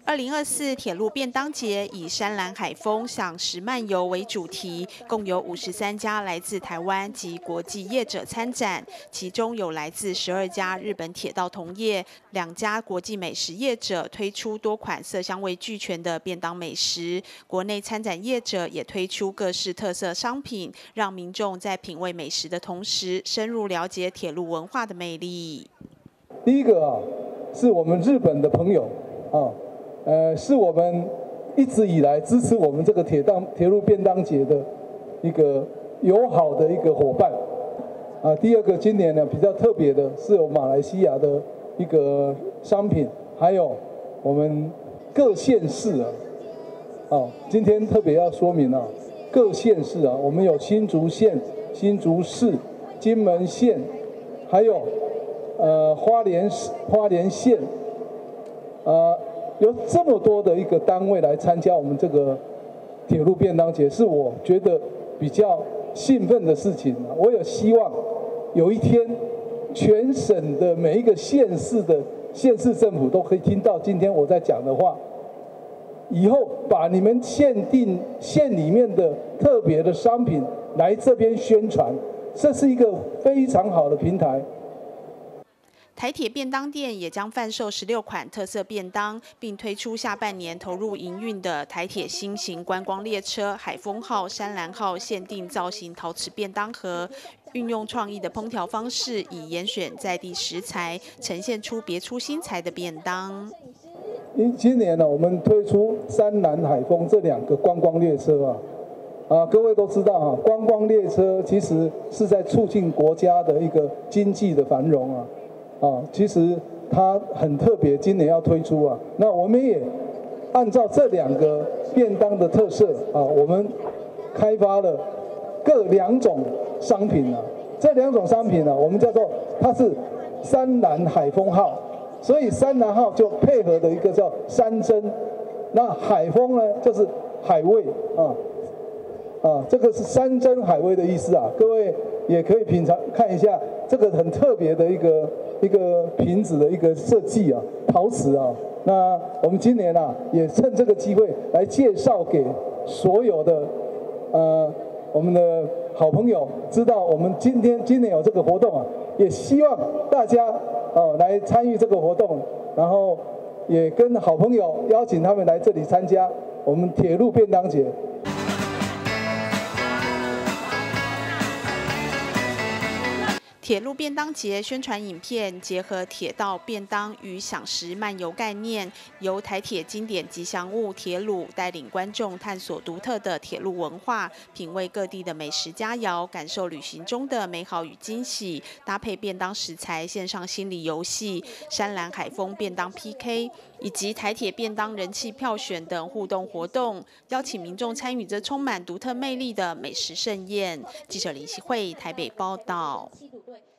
2024铁路便当节以山蓝海风享食漫游为主题，共有53家来自台湾及国际业者参展，其中有来自12家日本铁道同业、2家国际美食业者推出多款色香味俱全的便当美食。国内参展业者也推出各式特色商品，让民众在品味美食的同时，深入了解铁路文化的魅力。 第一个是我们日本的朋友是我们一直以来支持我们这个铁路便当节的一个友好的一个伙伴第二个，今年呢比较特别的是有马来西亚的一个商品，还有我们各县市今天特别要说明各县市我们有新竹县、新竹市、金门县，还有花莲县有这么多的一个单位来参加我们这个铁路便当节，是我觉得比较兴奋的事情。我也希望有一天，全省的每一个县市政府都可以听到今天我在讲的话，以后把你们县里面的特别的商品来这边宣传，这是一个非常好的平台。 台铁便当店也将贩售16款特色便当，并推出下半年投入营运的台铁新型观光列车海丰号、山蓝号限定造型陶瓷便当盒，运用创意的烹调方式，以严选在地食材，呈现出别出心裁的便当。 今年呢，我们推出山蓝海丰这2个观光列车各位都知道观光列车其实是在促进国家的一个经济的繁荣其实它很特别，今年要推出那我们也按照这2个便当的特色我们开发了各2种商品这2种商品我们叫做它是山蓝海丰号，所以山蓝号就配合的一个叫山珍，那海丰呢就是海味这个是山珍海味的意思各位也可以品尝看一下这个很特别的一个瓶子的一个设计陶瓷那我们今年也趁这个机会来介绍给所有的我们的好朋友知道我们今年有这个活动也希望大家来参与这个活动，然后也跟好朋友邀请他们来这里参加我们铁路便当节。 铁路便当节宣传影片结合铁道便当与享食漫游概念，由台铁经典吉祥物铁卤带领观众探索独特的铁路文化，品味各地的美食佳肴，感受旅行中的美好与惊喜。搭配便当食材，线上心理游戏、山蓝海丰便当 PK 以及台铁便当人气票选等互动活动，邀请民众参与这充满独特魅力的美食盛宴。记者林希慧台北报道。